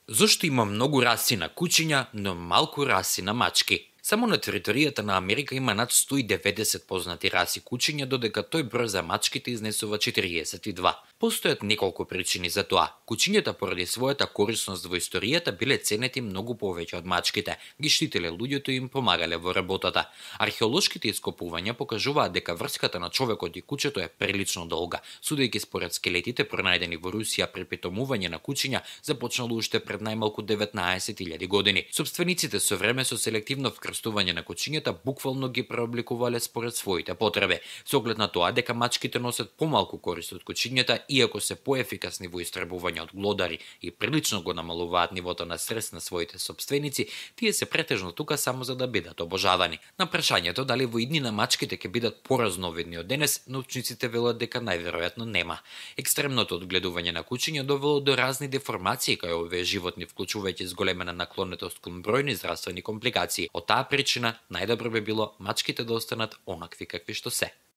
Зошто има многу раси на кучиња, но малку раси на мачки? Само на територијата на Америка има над 190 познати раси кучиња, додека тој број за мачките изнесува 42. Постојат неколку причини за тоа. Кучињата поради својата корисност во историјата биле ценети многу повеќе од мачките, ги штителе луѓето и им помагале во работата. Археолошките ископувања покажуваат дека врската на човекот и кучето е прилично долга, судејќи според скелетите пронајдени во Русија при питомување на кучиња започнало уште пред најмалку 19.000 години. Собствениците со време со селективно вкрстување на кучињата буквално ги преобликувале според своите потреби, со оглед на тоа дека мачките носат помалку корист од кучињата, иако се поефикасни во истребување од глодари и прилично го намалуваат нивото на стрес на своите собственици, тие се претежно тука само за да бидат обожавани. На прашањето дали во иднина мачките ќе бидат поразновидни од денес, научниците велат дека најверојатно нема. Екстремното одгледување на кучиња довело до разни деформации кај овие животни, вклучувајќи зголемена наклонетост кон бројни здравствени компликации. Од таа причина најдобро би било мачките да останат онакви какви што се.